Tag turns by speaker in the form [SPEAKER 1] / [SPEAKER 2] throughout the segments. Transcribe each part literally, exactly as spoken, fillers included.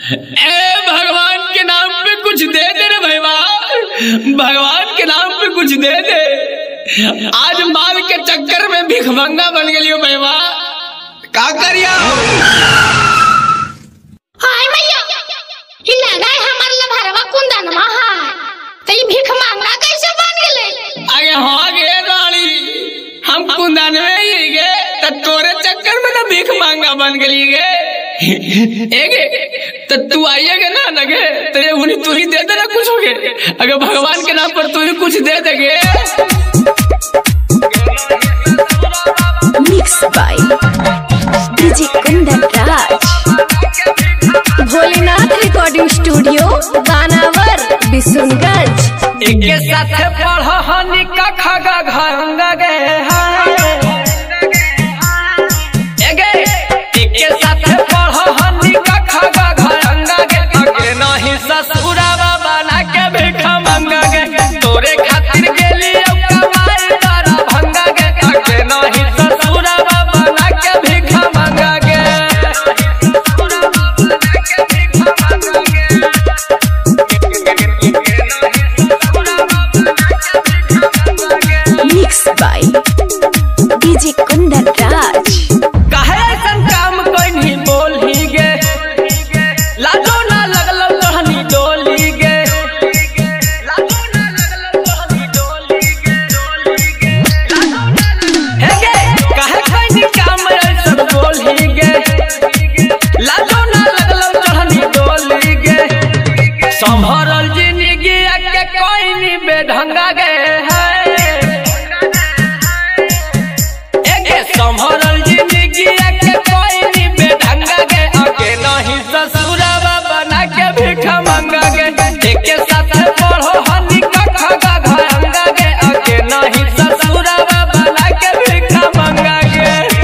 [SPEAKER 1] ए भगवान के नाम पे कुछ दे दे रे भैया, भगवान के नाम पे कुछ दे दे। आज माल के चक्कर में भिखमंगा बन गई हो भैया, का करिया?
[SPEAKER 2] हाय मैया, ही लगा है हमार लभरवा कुंदनमा है, तो ये भिखमंगा कैसे बन गेले?
[SPEAKER 1] आगे हो गे रानी, हम कुंदनवे ही गे, तो तोरे चक्कर में तो भीख मांगा बन गई गे। एगे तो तू आइएगा ना नगे, तो ये उन्हीं तू ही दे देना कुछ होगे। अगर भगवान के नाम पर तू ही कुछ दे देगे।
[SPEAKER 3] Mix by DJ Kundan Raj, Bholenath recording studio, Banawar, Bishunganj.
[SPEAKER 1] एक साथ पढ़ हनी का खगा घंगा गे हाय, एगे एक साथ पढ़ हनी का खगा घंगा गे, अगे नहीं ससुरावा बना के भिख मंगा गे, तोरे खातिर गेली कमाई तारा भंगा गे, अगे नहीं ससुरावा बना के भिख मंगा गे।
[SPEAKER 3] Mix by DJ Kundan Raj.
[SPEAKER 1] काहे ऐसन काम कोई नहीं बोल ही गे, लाजो ना लगल तोहनी डोली गे, लाजो ना लगल तोहनी डोली गे, हे गे काहे कोई नहीं काम ऐसन बोल ही गे, लाजो ना लगल तोहनी डोली गे, संभरल जिंदगी के कोई नहीं बेढंगा गे है, संभरल जिंदगी के कोई नहीं बेढंगा गे, आगे नहीं ससुरावा बना के भिख मंगा गे, एक साथ पढ़ो हनी का खगा घंगा गे, आगे नहीं ससुरावा बना के भिख मंगा गे।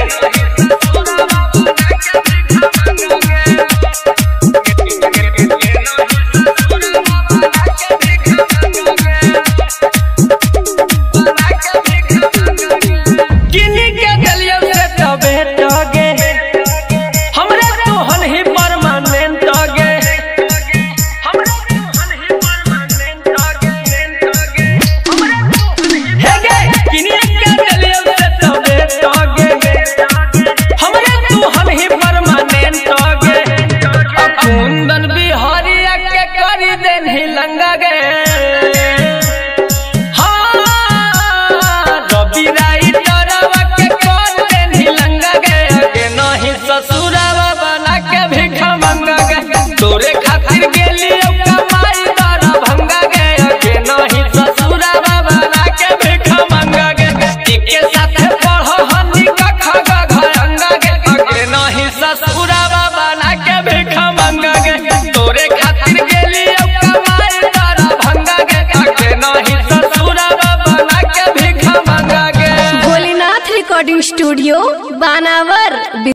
[SPEAKER 1] किन्हीं के गलियों से तो बेटोगे, हमरे तोहन ही परमानेंट गे, हमरे तोहन ही परमानेंट गे, हे गे किन्हीं के गलियों से तो बेटोगे, हमरे तोहन ही परमानेंट गे, कुंदन बिहारिया के करी देन ही लंगा गे, ससुरावा बना के भिख मंगा गे, तोरे खातिर गेली कमाई तारा भंगा गे, अगे नहीं ससुरावा बना के भिख मंगा गे, एक साथ पढ़ हनी का खगा घंगा गे, अगे नहीं ससुरावा बना के भिख मंगा गे, तोरे खातिर गेली कमाई तारा भंगा गे, अगे नहीं ससुरावा बना के भिख मंगा गे।
[SPEAKER 3] भोलेनाथ रिकॉर्डिंग स्टूडियो, बानावर।